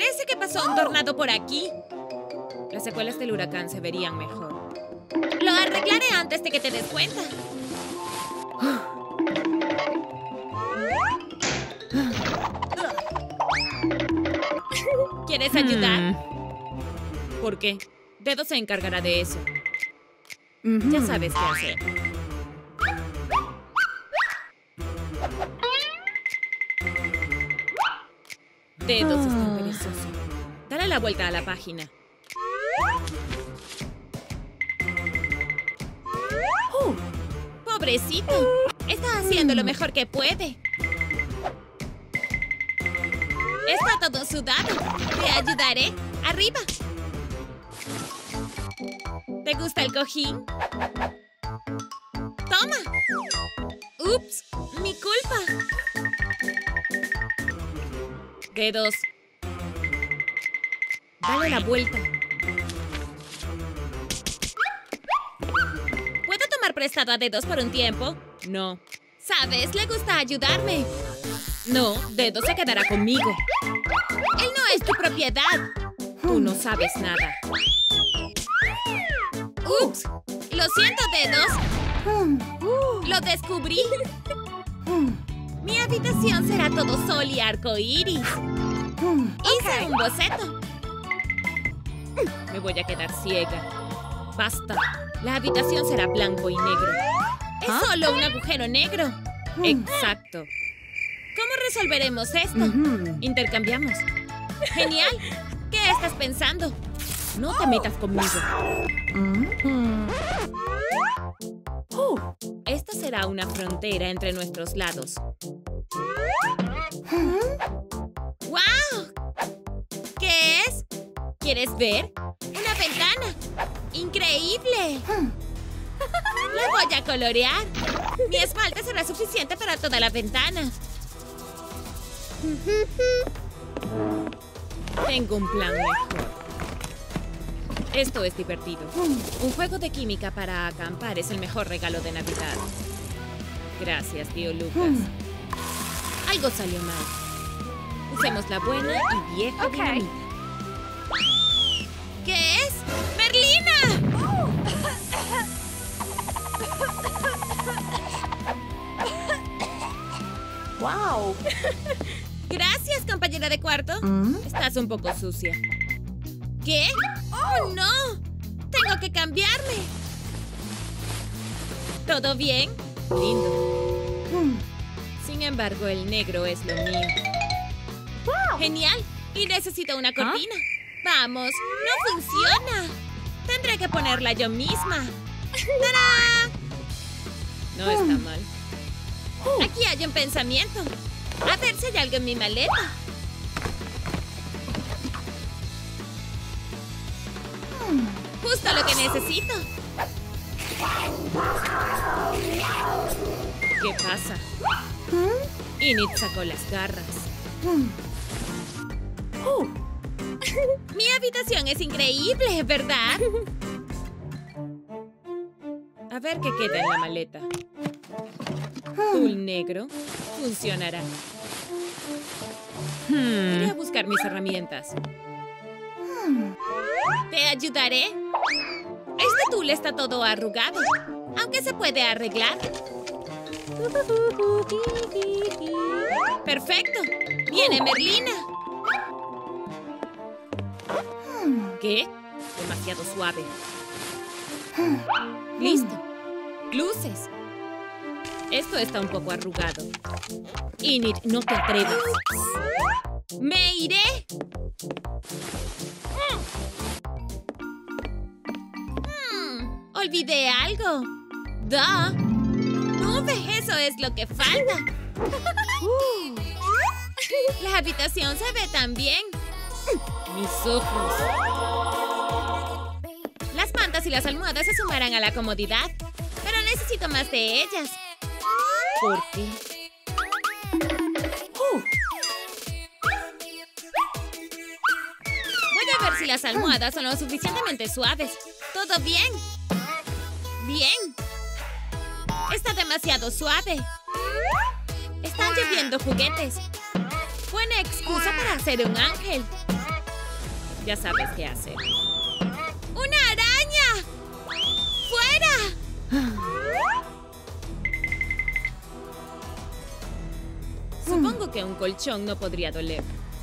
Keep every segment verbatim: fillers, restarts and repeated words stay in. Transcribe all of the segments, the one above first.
Parece que pasó un tornado por aquí. Las secuelas del huracán se verían mejor. Lo arreglaré antes de que te des cuenta. ¿Quieres ayudar? Hmm. ¿Por qué? Dedo se encargará de eso. Mm-hmm. Ya sabes qué hacer. Dedos es tan perezoso. Dale la vuelta a la página. Oh, ¡pobrecito! Está haciendo lo mejor que puede. Está todo sudado. Te ayudaré. ¡Arriba! ¿Te gusta el cojín? ¡Toma! ¡Ups! ¡Mi culpa! Dedos. Dale la vuelta. ¿Puedo tomar prestado a Dedos por un tiempo? No. ¿Sabes? Le gusta ayudarme. No, Dedos se quedará conmigo. Él no es tu propiedad. Tú no sabes nada. ¡Ups! Lo siento, Dedos. Lo descubrí. Mi habitación será todo sol y arcoíris. Hice un boceto. Me voy a quedar ciega. Basta. La habitación será blanco y negro. Es ¿Ah? solo un agujero negro. Exacto. ¿Cómo resolveremos esto? Uh-huh. Intercambiamos. Genial. ¿Qué estás pensando? No te metas conmigo. Uh-huh. Uh, esta será una frontera entre nuestros lados. ¡Wow! ¿Qué es? ¿Quieres ver? ¡Una ventana! ¡Increíble! La voy a colorear. Mi esmalte será suficiente para toda la ventana. Tengo un plan mejor. Esto es divertido. Un juego de química para acampar es el mejor regalo de Navidad. Gracias, tío Lucas. Algo salió mal. Usemos la buena y vieja okay. dinamita. ¿Qué es? ¡Merlina! ¡Wow! Gracias, compañera de cuarto. ¿Mm? Estás un poco sucia. ¿Qué? ¡Oh, no! ¡Tengo que cambiarme! ¿Todo bien? Lindo. Sin embargo, el negro es lo mío. Wow. ¡Genial! Y necesito una cortina. ¿Ah? ¡Vamos! ¡No funciona! Tendré que ponerla yo misma. ¡Tarán! No está mal. Aquí hay un pensamiento. A ver si hay algo en mi maleta. Justo lo que necesito. ¿Qué pasa? Enid sacó las garras. Mi habitación es increíble, ¿verdad? A ver qué queda en la maleta. Tul negro funcionará. Hmm. Iré a buscar mis herramientas. Te ayudaré. Este tul está todo arrugado, aunque se puede arreglar. ¡Perfecto! ¡Viene Merlina! ¿Qué? Demasiado suave. ¡Listo! ¡Luces! Esto está un poco arrugado. Enid, no te atrevas. ¡Me iré! Hmm, olvidé algo. ¡Duh! ¡Nube! Eso es lo que falta. La habitación se ve tan bien. Mis ojos. Las mantas y las almohadas se sumarán a la comodidad. Pero necesito más de ellas. ¿Por qué? Uh. Voy a ver si las almohadas son lo suficientemente suaves. ¿Todo bien? Bien. Está demasiado suave. Están lloviendo juguetes. Buena excusa para hacer un ángel. Ya sabes qué hacer. ¡Una araña! ¡Fuera! Supongo que un colchón no podría doler.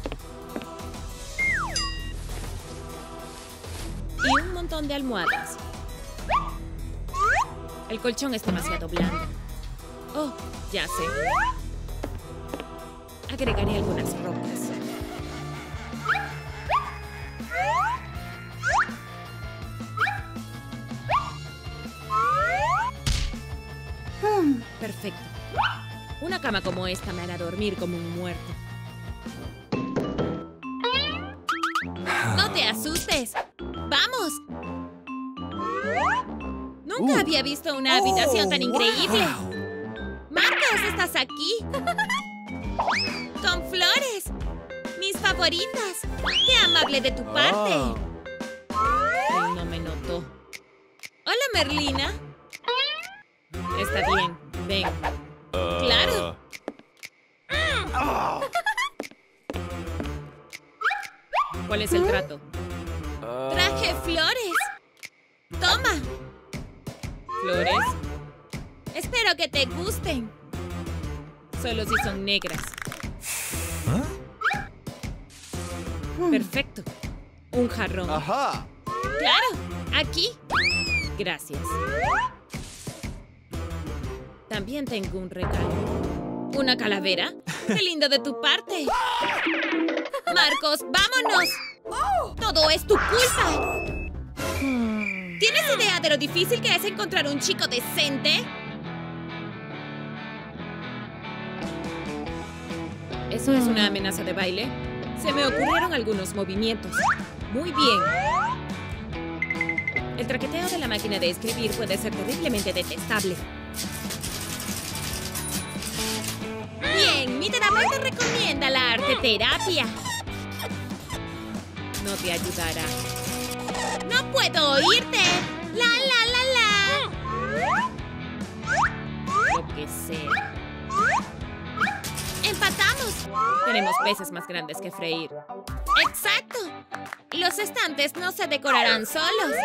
Y un montón de almohadas. El colchón es demasiado blando. Oh, ya sé. Agregaré algunas rocas. Perfecto. Una cama como esta me hará dormir como un muerto. ¡No te asustes! ¡Vamos! Nunca había visto una habitación tan increíble. ¡Marcos, estás aquí! ¡Con flores! ¡Mis favoritas! ¡Qué amable de tu parte! Él no me notó. ¡Hola, Merlina! Está bien, ven. ¡Claro! ¿Cuál es el trato? ¡Traje flores! ¡Toma! ¿Flores? Espero que te gusten. Solo si son negras. Perfecto. Un jarrón. Ajá. ¡Claro! Aquí. Gracias. También tengo un regalo. ¿Una calavera? ¡Qué lindo de tu parte! ¡Marcos, vámonos! ¡Todo es tu culpa! ¿Tienes idea de lo difícil que es encontrar un chico decente? ¿Eso es una amenaza de baile? Se me ocurrieron algunos movimientos. Muy bien. El traqueteo de la máquina de escribir puede ser terriblemente detestable. Bien, mi terapeuta recomienda la arteterapia. No te ayudará. ¡No puedo oírte! ¡La, la, la, la! Lo que sea. ¡Empatamos! Tenemos peces más grandes que freír. ¡Exacto! Los estantes no se decorarán solos.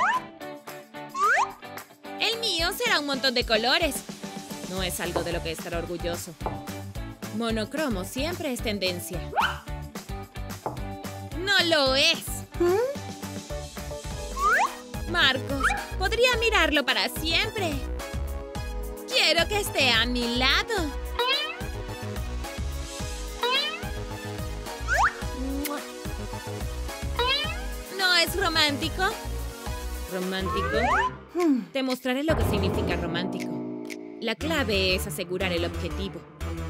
El mío será un montón de colores. No es algo de lo que estar orgulloso. Monocromo siempre es tendencia. ¡No lo es! Marcos, podría mirarlo para siempre. Quiero que esté a mi lado. ¿No es romántico? ¿Romántico? Te mostraré lo que significa romántico. La clave es asegurar el objetivo.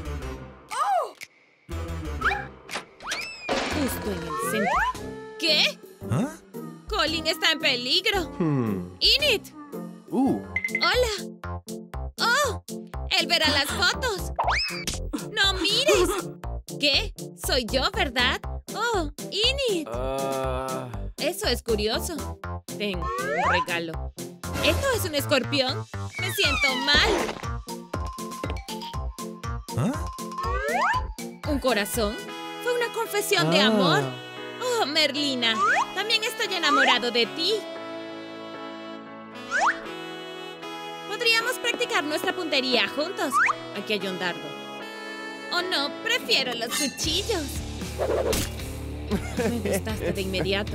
Justo en el centro. ¿Qué? ¿Ah? Colin está en peligro. Hmm. ¡Enid! Uh. ¡Hola! ¡Oh! ¡Él verá las fotos! ¡No mires! ¿Qué? Soy yo, ¿verdad? ¡Oh! ¡Enid! Uh. Eso es curioso. Ten, un regalo. ¿Esto es un escorpión? ¡Me siento mal! ¿Ah? ¿Un corazón? Fue una confesión Ah. de amor. ¡Oh, Merlina! También estoy enamorado de ti. Podríamos practicar nuestra puntería juntos. Aquí hay un dardo. Oh, no, prefiero los cuchillos. Me gustaste de inmediato.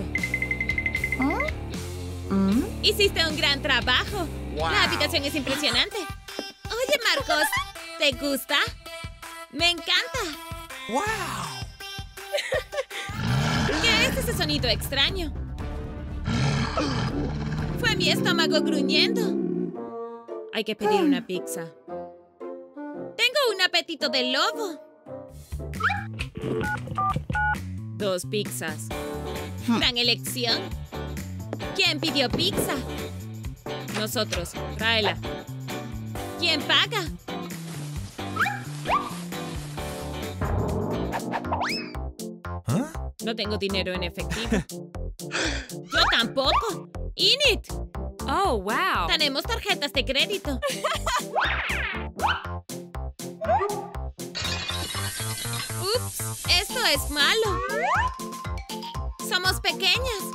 Hiciste un gran trabajo. Wow. La habitación es impresionante. Oye, Marcos, ¿te gusta? Me encanta. ¡Wow! ¿Qué es ese sonido extraño? Fue mi estómago gruñendo. Hay que pedir una pizza. Tengo un apetito de lobo. Dos pizzas. Gran elección. ¿Quién pidió pizza? Nosotros. Tráela. ¿Quién paga? ¿Ah? No tengo dinero en efectivo. ¡Yo tampoco! ¡Enid! Oh, wow. Tenemos tarjetas de crédito. ¡Ups! Esto es malo. Somos pequeñas.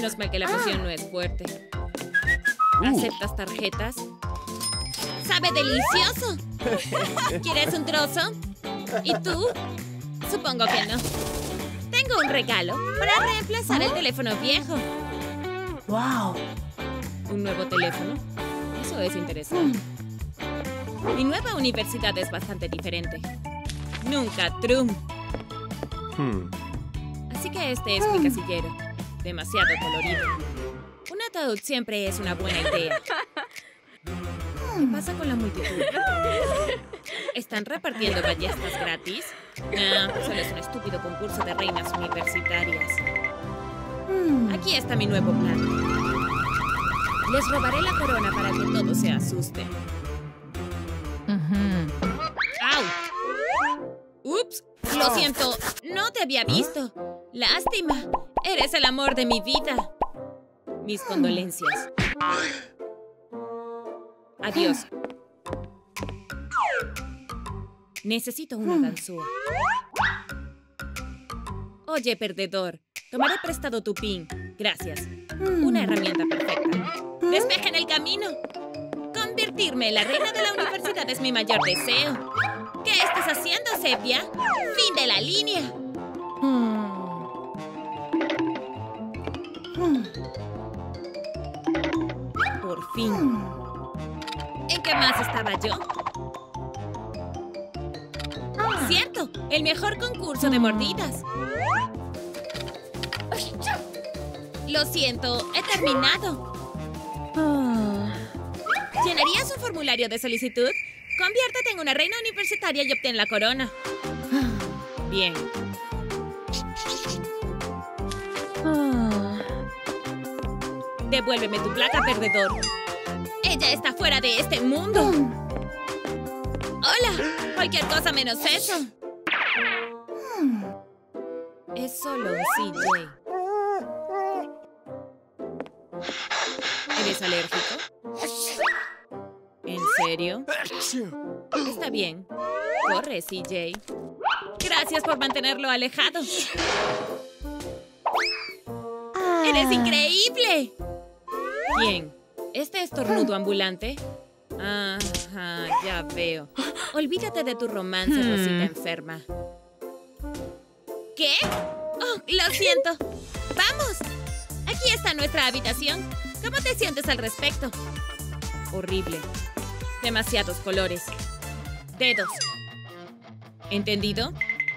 Menos mal que la poción no es fuerte. Uh. ¿Aceptas tarjetas? ¡Sabe delicioso! ¿Quieres un trozo? ¿Y tú? Supongo que no. Tengo un regalo para reemplazar el teléfono viejo. Wow. ¿Un nuevo teléfono? Eso es interesante. Mi nueva universidad es bastante diferente. Nunca Trump. Hmm. Así que este es mi casillero. Demasiado colorido. Un ataúd siempre es una buena idea. ¿Qué pasa con la multitud? ¿Están repartiendo ballestas gratis? No, solo es un estúpido concurso de reinas universitarias. Aquí está mi nuevo plan. Les robaré la corona para que todos se asusten. ¡Au! ¡Ups! Lo siento, no te había visto. ¡Lástima! Eres el amor de mi vida. Mis condolencias. Adiós. Necesito una ganzúa. Oye, perdedor. Tomaré prestado tu pin. Gracias. Una herramienta perfecta. ¡Despejen el camino! Convertirme en la reina de la universidad es mi mayor deseo. ¿Qué estás haciendo, Sepia? ¡Fin de la línea! Por fin. ¿En qué más estaba yo? ¡Cierto! ¡El mejor concurso de mordidas! Lo siento, he terminado. ¿Llenarías un formulario de solicitud? Conviértete en una reina universitaria y obtén la corona. Bien. Devuélveme tu placa, perdedor. Ella está fuera de este mundo. Hola, cualquier cosa menos eso. Es solo un C J. ¿Eres alérgico? ¿En serio? Está bien. Corre, C J. Gracias por mantenerlo alejado. ¡Eres increíble! Bien. ¿Este estornudo ambulante? Ajá, ya veo. Olvídate de tu romance, Rosita enferma. ¿Qué? Oh, lo siento. ¡Vamos! Aquí está nuestra habitación. ¿Cómo te sientes al respecto? Horrible. Demasiados colores. Dedos. ¿Entendido?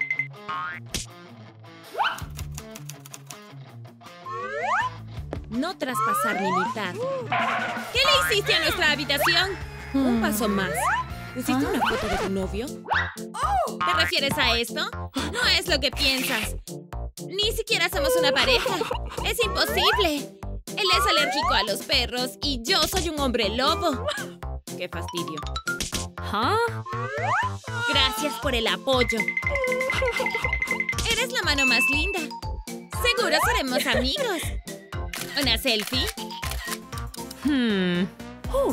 No traspasar mi mitad. ¿Qué le hiciste a nuestra habitación? Un paso más. ¿Pusiste una foto de tu novio? ¿Te refieres a esto? No es lo que piensas. Ni siquiera somos una pareja. Es imposible. Él es alérgico a los perros y yo soy un hombre lobo. ¡Qué fastidio! ¿Huh? Gracias por el apoyo. Eres la mano más linda. Seguro seremos amigos. ¿Una selfie? Hmm. Uh.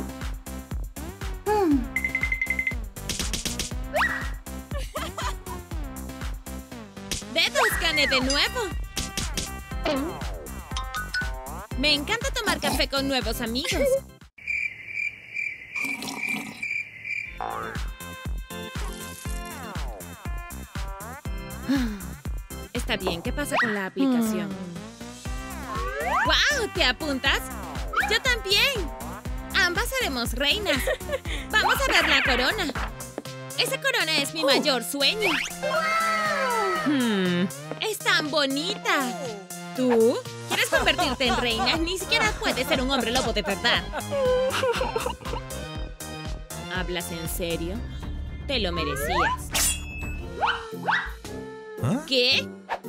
¡Dedos, gané de nuevo! Me encanta tomar café con nuevos amigos. Está bien, ¿qué pasa con la aplicación? ¡Guau! ¿Te apuntas? ¡Yo también! Ambas seremos reinas. ¡Vamos a ver la corona! Esa corona es mi mayor sueño. Hmm. ¡Es tan bonita! ¿Tú? ¿Quieres convertirte en reina? Ni siquiera puedes ser un hombre lobo de verdad. ¿Hablas en serio? Te lo merecías. ¿Qué?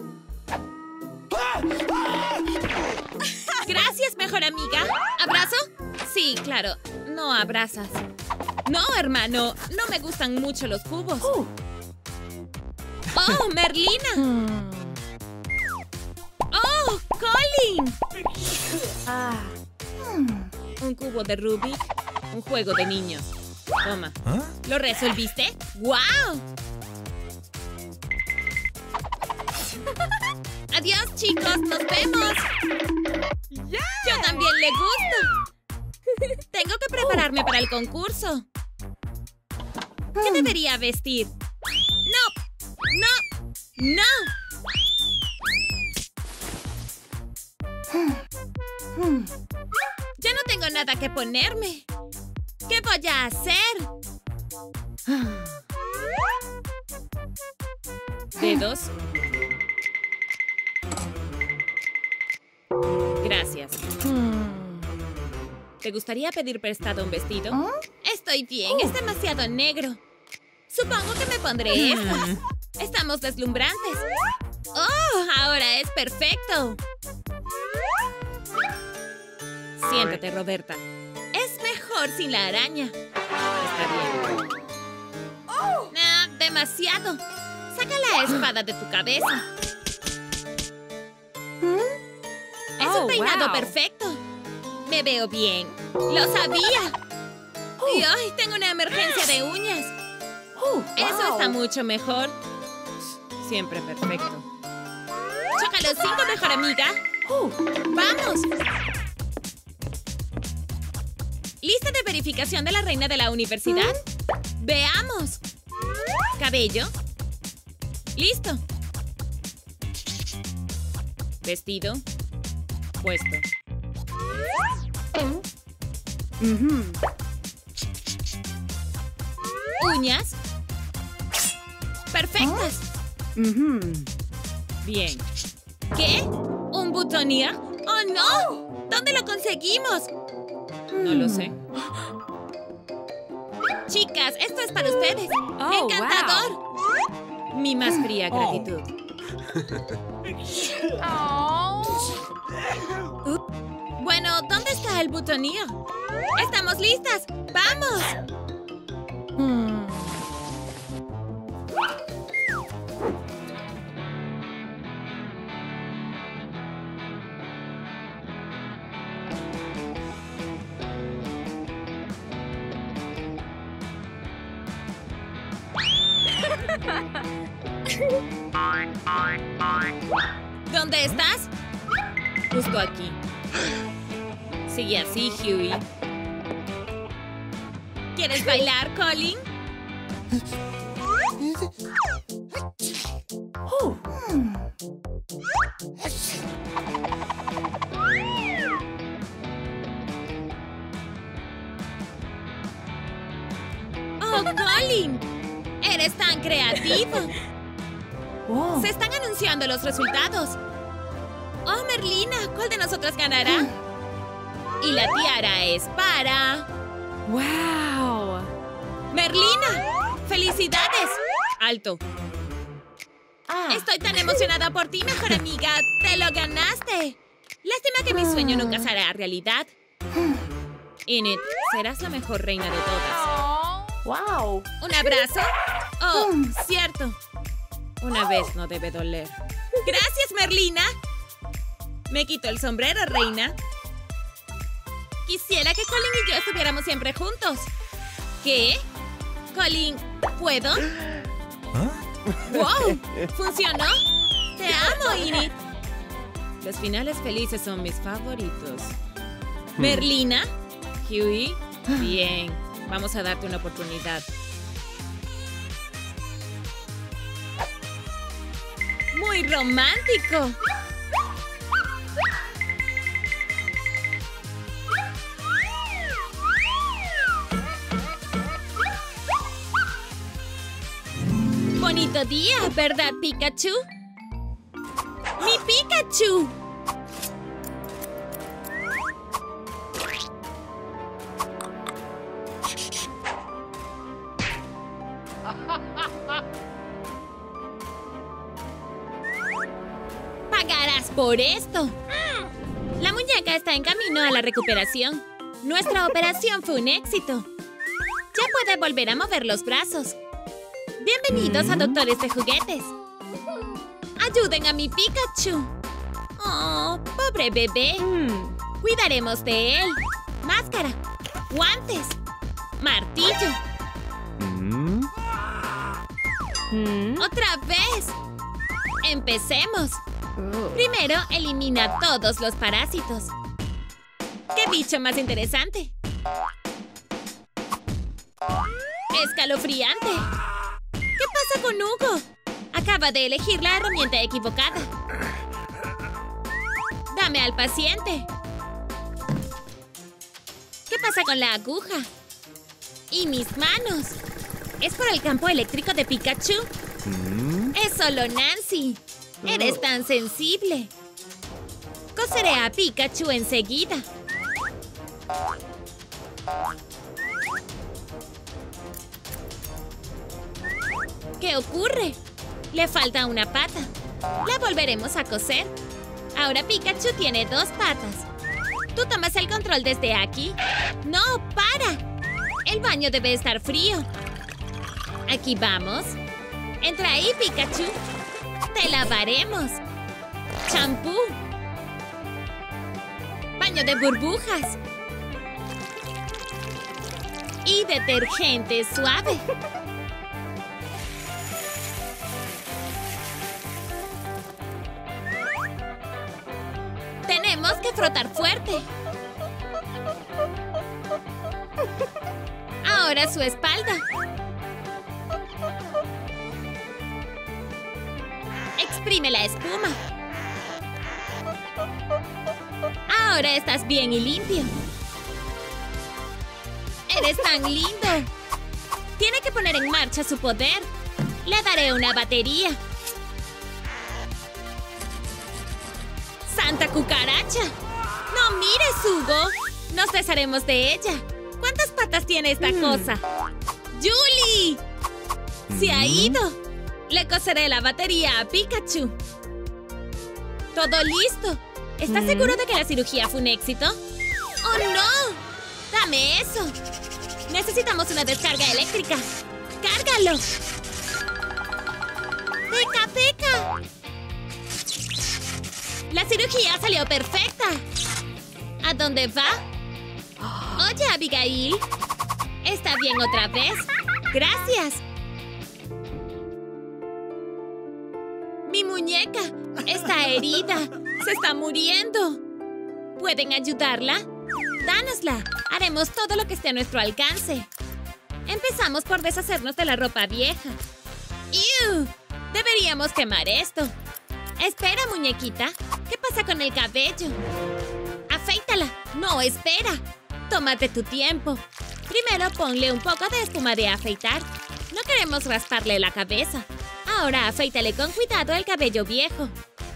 Gracias, mejor amiga. ¿Abrazo? Sí, claro. No abrazas. No, hermano. No me gustan mucho los cubos. ¡Oh, Merlina! ¡Oh, Colin! Un cubo de Rubik. Un juego de niños. Toma. ¿Lo resolviste? ¡Guau! Adiós, chicos. Nos vemos. Yo también le gusto. Tengo que prepararme para el concurso. ¿Qué debería vestir? ¡No! ¡No! ¡No! Ya no tengo nada que ponerme. ¿Qué voy a hacer? ¿Dedos? Gracias. ¿Te gustaría pedir prestado un vestido? Estoy bien, es demasiado negro. Supongo que me pondré esto. Estamos deslumbrantes. ¡Oh! Ahora es perfecto. Siéntate, Roberta. Es mejor sin la araña. Está bien. Ah, demasiado. Saca la espada de tu cabeza. Es un Oh, peinado wow. perfecto. Me veo bien. ¡Lo sabía! Y hoy tengo una emergencia de uñas. Eso está mucho mejor. Siempre perfecto. ¡Choca los cinco, mejor amiga! ¡Vamos! ¿Lista de verificación de la reina de la universidad? ¡Veamos! Cabello. Listo. Vestido. Puesto. Uñas. Perfectas. Bien. ¿Qué? ¿Un boutonniere? ¡Oh, no! ¿Dónde lo conseguimos? No lo sé. Chicas, esto es para ustedes. Oh, ¡Encantador! Mi más fría gratitud. Up. Bueno, ¿dónde está el boutonniere? ¡Estamos listas! ¡Vamos! ¿Dónde estás? Justo aquí. Sigue así, Huey. ¿Quieres bailar, Colin? ¡Oh, Colin! ¡Eres tan creativo! Se están anunciando los resultados. ¡Oh, Merlina! ¿Cuál de nosotras ganará? Y la tiara es para... ¡Wow! ¡Merlina! ¡Felicidades! ¡Alto! Estoy tan emocionada por ti, mejor amiga. ¡Te lo ganaste! Lástima que mi sueño nunca se hará realidad. Enid, serás la mejor reina de todas. ¡Wow! ¿Un abrazo? Oh, cierto. Una vez no debe doler. ¡Gracias, Merlina! Me quito el sombrero, reina. Quisiera que Colin y yo estuviéramos siempre juntos. ¿Qué? Colin, ¿puedo? ¡Wow! ¿Funcionó? ¡Te amo, Enid! Los finales felices son mis favoritos. ¿Merlina? ¿Huey? Bien. Vamos a darte una oportunidad. ¡Muy romántico! Bonito día, ¿verdad, Pikachu? ¡Mi Pikachu! Pagarás por esto. La muñeca está en camino a la recuperación. Nuestra operación fue un éxito. Ya puede volver a mover los brazos. Bienvenidos a Doctores de Juguetes. Ayuden a mi Pikachu. Oh, pobre bebé. Cuidaremos de él. Máscara, guantes, martillo. Mm. ¡Otra vez! ¡Empecemos! Primero, elimina todos los parásitos. ¡Qué bicho más interesante! ¡Escalofriante! ¿Qué pasa con Hugo? Acaba de elegir la herramienta equivocada. ¡Dame al paciente! ¿Qué pasa con la aguja? ¡Y mis manos! ¿Es por el campo eléctrico de Pikachu? Hmm? ¡Es solo Nancy! ¡Eres tan sensible! Coseré a Pikachu enseguida. ¿Qué ocurre? Le falta una pata. La volveremos a coser. Ahora Pikachu tiene dos patas. ¿Tú tomas el control desde aquí? ¡No, para! El baño debe estar frío. Aquí vamos. Entra ahí, Pikachu. Te lavaremos. Champú. Baño de burbujas. Y detergente suave. Tenemos que frotar fuerte. Ahora su espalda. Exprime la espuma. Ahora estás bien y limpio. ¡Eres tan lindo! Tiene que poner en marcha su poder. Le daré una batería. ¡Santa cucaracha! ¡No mires, Hugo! Nos desharemos de ella. ¿Cuántas patas tiene esta mm. cosa? ¡Julie! ¡Se ha ido! Le coseré la batería a Pikachu. ¡Todo listo! ¿Estás mm. seguro de que la cirugía fue un éxito? ¡Oh, no! ¡Dame eso! Necesitamos una descarga eléctrica. ¡Cárgalo! ¡Peca, peca! La cirugía salió perfecta. ¿A dónde va? Oye, Abigail. ¿Está bien otra vez? Gracias. Mi muñeca está herida. Se está muriendo. ¿Pueden ayudarla? Dánosla. Haremos todo lo que esté a nuestro alcance. Empezamos por deshacernos de la ropa vieja. ¡Ew! Deberíamos quemar esto. Espera, muñequita. ¿Qué pasa con el cabello? ¡Afeítala! ¡No, espera! Tómate tu tiempo. Primero ponle un poco de espuma de afeitar. No queremos rasparle la cabeza. Ahora afeítale con cuidado el cabello viejo.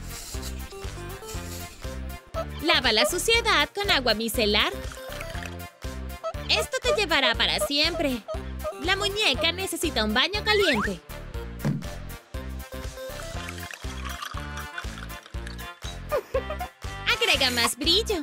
Lava la suciedad con agua micelar. Esto te llevará para siempre. La muñeca necesita un baño caliente. Agrega más brillo.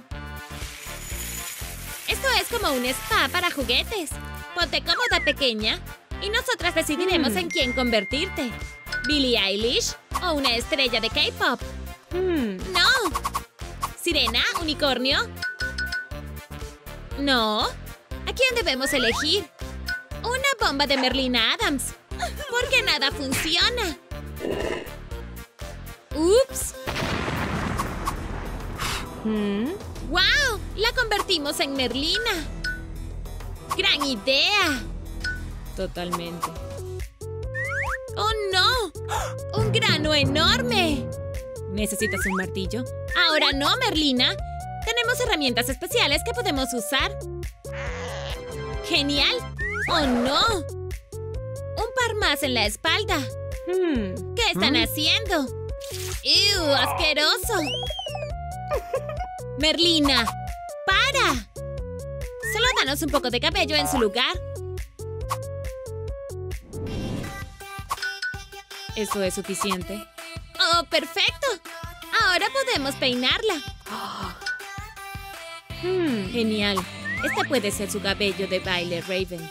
Esto es como un spa para juguetes. Ponte cómoda, pequeña, y nosotras decidiremos mm. en quién convertirte. ¿Billie Eilish o una estrella de K-pop? Mm. ¡No! ¿Sirena? ¿Unicornio? No. ¿A quién debemos elegir? Una bomba de Merlina Adams. Porque nada funciona. ¡Ups! ¿Mm? ¡Wow! ¡La convertimos en Merlina! ¡Gran idea! Totalmente. ¡Oh, no! ¡Un grano enorme! ¿Necesitas un martillo? Ahora no, Merlina. Tenemos herramientas especiales que podemos usar. ¡Genial! ¡Oh, no! Un par más en la espalda. Hmm. ¿Qué están ¿Mm? haciendo? ¡Ew! ¡Asqueroso! ¡Merlina! ¡Para! Solo danos un poco de cabello en su lugar. ¿Eso es suficiente? ¡Oh, perfecto! Ahora podemos peinarla. Hmm, genial. Este puede ser su cabello de baile, Raven.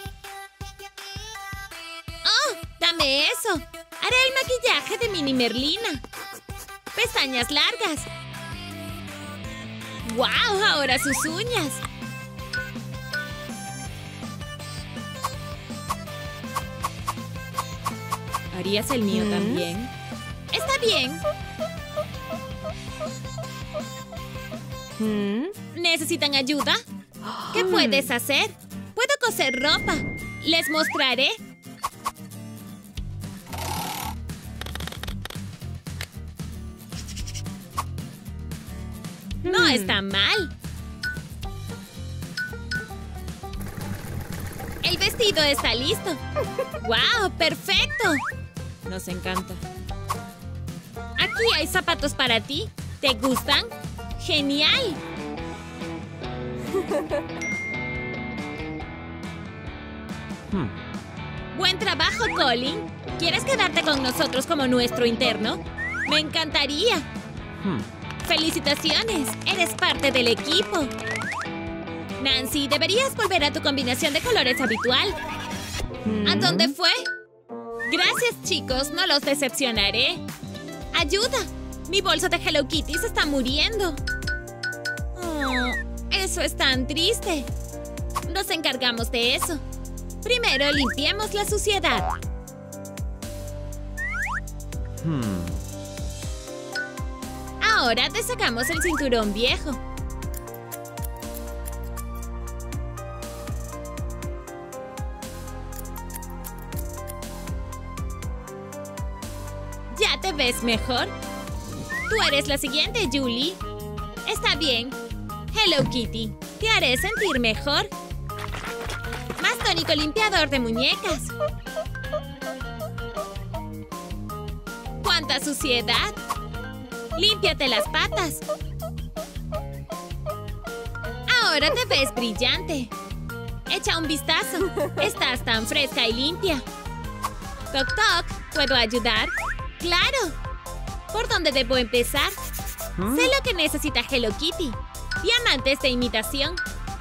¡Oh! ¡Dame eso! Haré el maquillaje de Mini Merlina. Pestañas largas. ¡Wow! Ahora sus uñas. ¿Harías el mío mm. también? Está bien. Hmm? ¿Necesitan ayuda? ¿Qué puedes hacer? Puedo coser ropa. Les mostraré. No está mal. El vestido está listo. ¡Wow! ¡Perfecto! Nos encanta. Aquí hay zapatos para ti. ¿Te gustan? ¡Genial! Hmm. Buen trabajo, Colin. ¿Quieres quedarte con nosotros como nuestro interno? Me encantaría. Hmm. ¡Felicitaciones! Eres parte del equipo. Nancy, deberías volver a tu combinación de colores habitual. ¿A dónde fue? Gracias, chicos. No los decepcionaré. ¡Ayuda! Mi bolso de Hello Kitty se está muriendo. Oh, eso es tan triste. Nos encargamos de eso. Primero limpiemos la suciedad. Hmm. Ahora desacamos el cinturón viejo. ¿Ya te ves mejor? Tú eres la siguiente, Julie. Está bien. Hello Kitty, te haré sentir mejor. Más tónico limpiador de muñecas. ¡Cuánta suciedad! ¡Límpiate las patas! Ahora te ves brillante. Echa un vistazo. Estás tan fresca y limpia. Toc toc, ¿puedo ayudar? ¡Claro! ¿Por dónde debo empezar? ¿Mm? Sé lo que necesita Hello Kitty. Diamantes de imitación.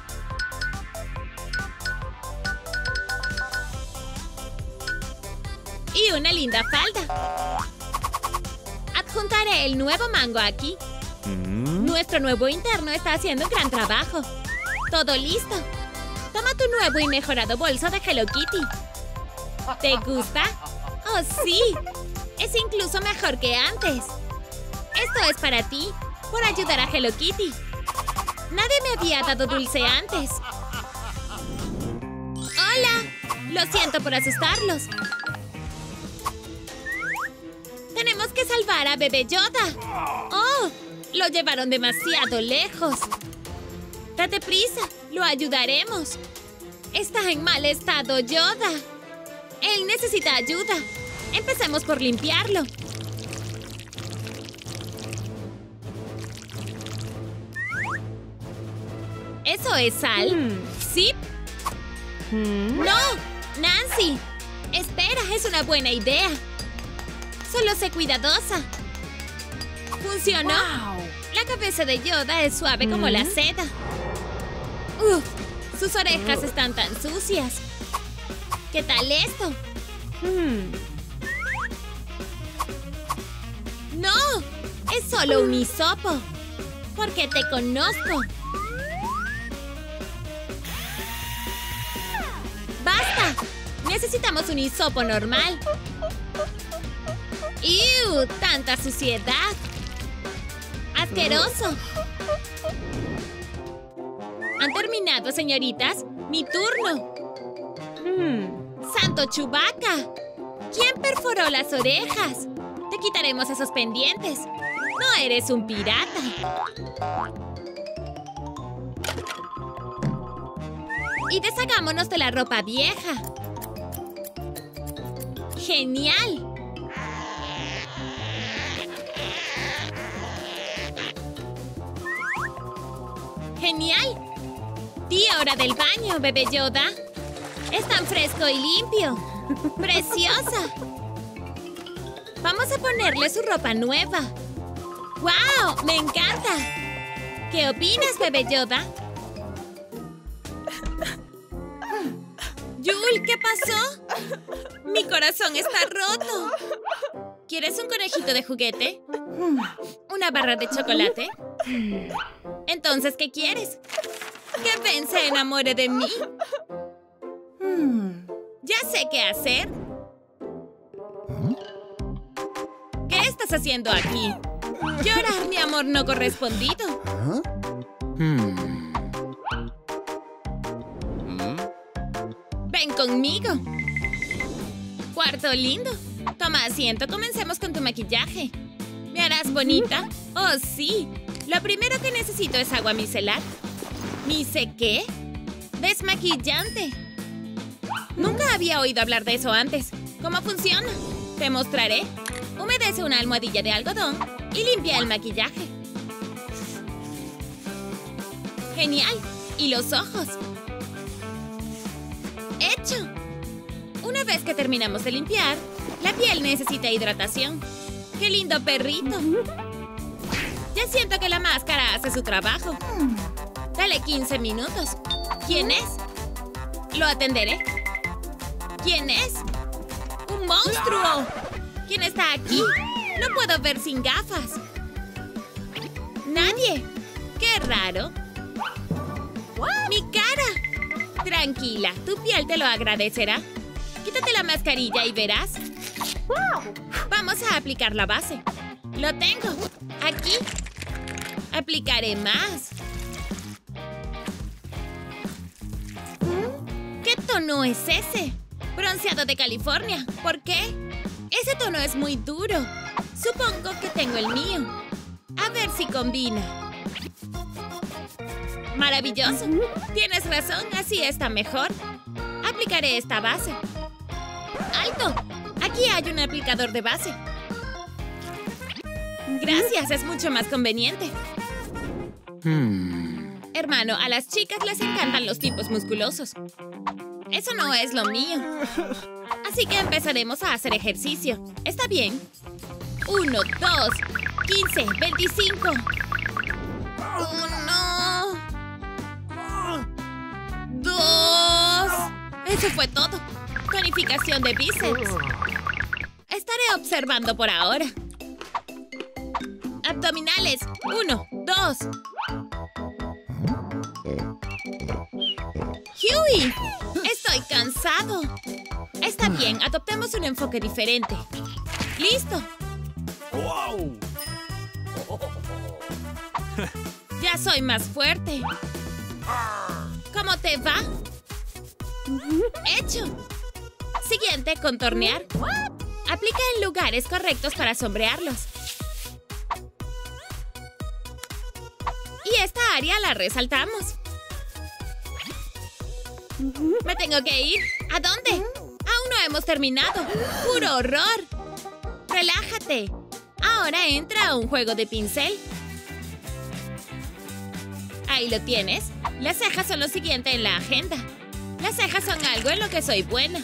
Y una linda falda. Adjuntaré el nuevo mango aquí. Hmm. Nuestro nuevo interno está haciendo un gran trabajo. Todo listo. Toma tu nuevo y mejorado bolso de Hello Kitty. ¿Te gusta? ¡Oh, sí! Es incluso mejor que antes. Esto es para ti, por ayudar a Hello Kitty. Nadie me había dado dulce antes. ¡Hola! Lo siento por asustarlos. ¡Tenemos que salvar a Bebé Yoda! ¡Oh! Lo llevaron demasiado lejos. Date prisa, lo ayudaremos. Está en mal estado, Yoda. Él necesita ayuda. Empecemos por limpiarlo. ¿Eso es sal? Hmm. ¿Sí? Hmm? ¡No! ¡Nancy! Espera, es una buena idea. Solo sé cuidadosa. ¿Funcionó? Wow. La cabeza de Yoda es suave como ¿Mm? la seda. Uf, sus orejas están tan sucias. ¿Qué tal esto? Hmm. ¡No! Es solo un hisopo. Porque te conozco. ¡Basta! Necesitamos un hisopo normal. ¡Ew! ¡Tanta suciedad! ¡Asqueroso! ¿Han terminado, señoritas? ¡Mi turno! Hmm. ¡Santo Chewbacca! ¿Quién perforó las orejas? Te quitaremos esos pendientes. No eres un pirata. Y deshagámonos de la ropa vieja. ¡Genial! ¡Genial! Di hora del baño, Bebé Yoda. Es tan fresco y limpio. ¡Preciosa! Vamos a ponerle su ropa nueva. ¡Wow! ¡Me encanta! ¿Qué opinas, Bebé Yoda? Jul, ¿qué pasó? Mi corazón está roto. ¿Quieres un conejito de juguete? ¿Una barra de chocolate? Entonces, ¿qué quieres? ¿Que Ben se enamore de mí? Ya sé qué hacer. ¿Qué estás haciendo aquí? Llorar mi amor no correspondido. Hmm. Ven conmigo. Cuarto lindo. Toma asiento, comencemos con tu maquillaje. ¿Me harás bonita? Oh, sí. Lo primero que necesito es agua micelar. ¿Mice qué? Desmaquillante. Nunca había oído hablar de eso antes. ¿Cómo funciona? Te mostraré. Humedece una almohadilla de algodón y limpia el maquillaje. ¡Genial! ¿Y los ojos? ¡Hecho! Una vez que terminamos de limpiar, la piel necesita hidratación. ¡Qué lindo perrito! Ya siento que la máscara hace su trabajo. Dale quince minutos. ¿Quién es? Lo atenderé. ¿Quién es? ¡Un monstruo! ¿Quién está aquí? No puedo ver sin gafas. ¡Nadie! ¡Qué raro! ¡Mi cara! Tranquila, tu piel te lo agradecerá. Quítate la mascarilla y verás. Vamos a aplicar la base. Lo tengo. Aquí. Aplicaré más. ¿Qué tono es ese? Bronceado de California. ¿Por qué? Ese tono es muy duro. Supongo que tengo el mío. A ver si combina. ¡Maravilloso! Tienes razón, así está mejor. Aplicaré esta base. ¡Alto! Aquí hay un aplicador de base. Gracias, es mucho más conveniente. Hmm. Hermano, a las chicas les encantan los tipos musculosos. Eso no es lo mío. Así que empezaremos a hacer ejercicio. ¿Está bien? Uno, dos, quince, veinticinco. Uno. Dos. Eso fue todo. Tonificación de bíceps. Estaré observando por ahora. Abdominales. Uno, dos. ¡Huey! Estoy cansado. Está bien, adoptemos un enfoque diferente. ¡Listo! Wow. Ya soy más fuerte. ¿Cómo te va? ¡Hecho! Siguiente, contornear. Aplica en lugares correctos para sombrearlos. Y esta área la resaltamos. Me tengo que ir. ¿A dónde? Aún no hemos terminado. ¡Puro horror! ¡Relájate! Ahora entra a un juego de pincel. Ahí lo tienes. Las cejas son lo siguiente en la agenda. Las cejas son algo en lo que soy buena.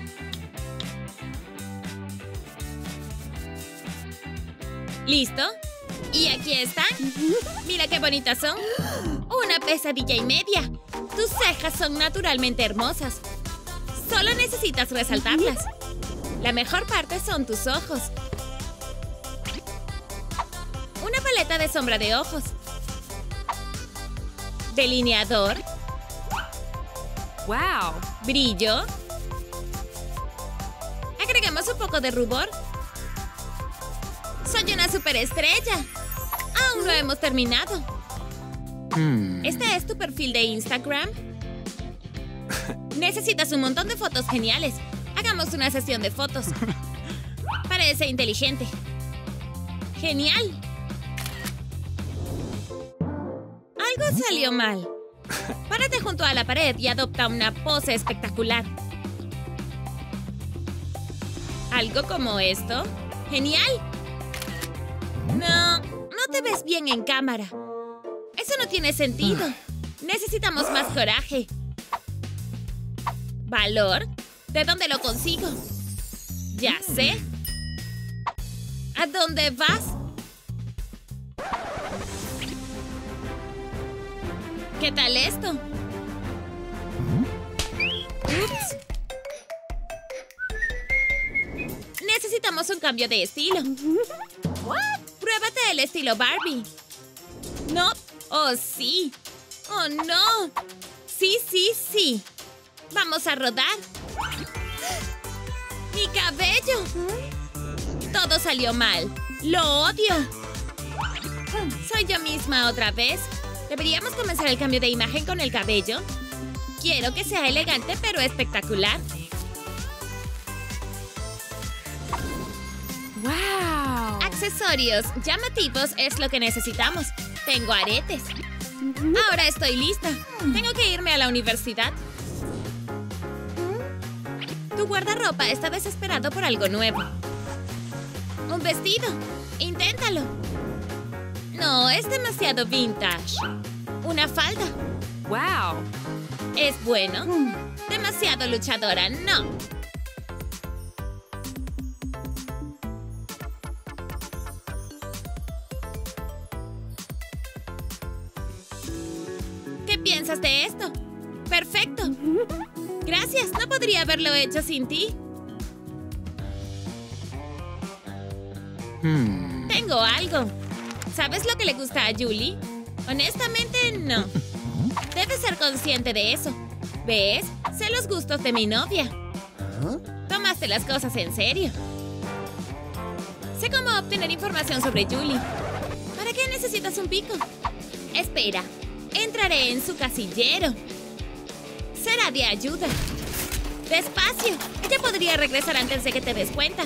¿Listo? Y aquí están. Mira qué bonitas son. Una pesadilla y media. Tus cejas son naturalmente hermosas. Solo necesitas resaltarlas. La mejor parte son tus ojos. Una paleta de sombra de ojos. Delineador. Wow. Brillo. Agregamos un poco de rubor. ¡Soy una superestrella! Aún no hemos terminado. Hmm. ¿Este es tu perfil de Instagram? Necesitas un montón de fotos geniales. Hagamos una sesión de fotos. Parece inteligente. ¡Genial! Algo salió mal. Párate junto a la pared y adopta una pose espectacular. ¿Algo como esto? ¡Genial! No, no te ves bien en cámara. Eso no tiene sentido. Necesitamos más coraje. ¿Valor? ¿De dónde lo consigo? Ya sé. ¿A dónde vas? ¿Qué tal esto? Ups. Necesitamos un cambio de estilo. Pruébate el estilo Barbie. No. Oh, sí. Oh, no. Sí, sí, sí. Vamos a rodar. ¡Mi cabello! Todo salió mal. ¡Lo odio! Soy yo misma otra vez. ¿Deberíamos comenzar el cambio de imagen con el cabello? Quiero que sea elegante, pero espectacular. ¡Wow! Accesorios llamativos es lo que necesitamos. Tengo aretes. Ahora estoy lista. Tengo que irme a la universidad. Tu guardarropa está desesperado por algo nuevo. Un vestido. Inténtalo. No, es demasiado vintage. Una falda. ¡Wow! ¿Es bueno? Demasiado luchadora, no. ¿Qué piensas de esto? ¡Perfecto! Gracias, no podría haberlo hecho sin ti. Hmm. Tengo algo. ¿Sabes lo que le gusta a Julie? Honestamente, no. Debes ser consciente de eso. ¿Ves? Sé los gustos de mi novia. Tomaste las cosas en serio. Sé cómo obtener información sobre Julie. ¿Para qué necesitas un pico? Espera. Entraré en su casillero. Será de ayuda. ¡Despacio! Ella podría regresar antes de que te des cuenta.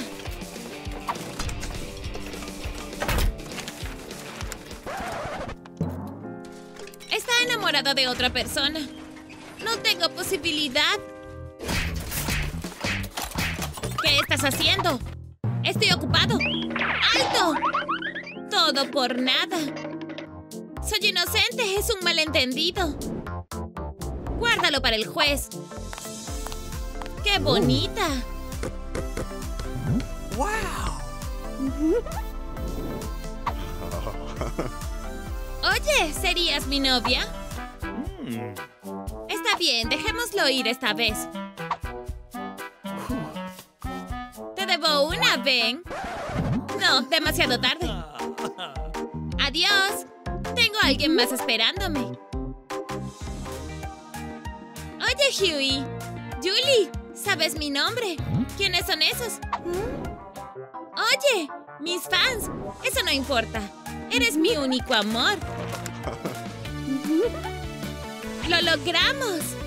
Está enamorado de otra persona. No tengo posibilidad. ¿Qué estás haciendo? Estoy ocupado. ¡Alto! Todo por nada. Soy inocente, es un malentendido. Guárdalo para el juez. ¡Qué bonita! Wow. Oye, ¿serías mi novia? Hmm. Está bien, dejémoslo ir esta vez. Te debo una, Ben. No, demasiado tarde. Adiós. Tengo a alguien más esperándome. Oye, Huey. Julie, ¿sabes mi nombre? ¿Quiénes son esos? Oye, mis fans. Eso no importa. Eres mi único amor. ¡Lo logramos!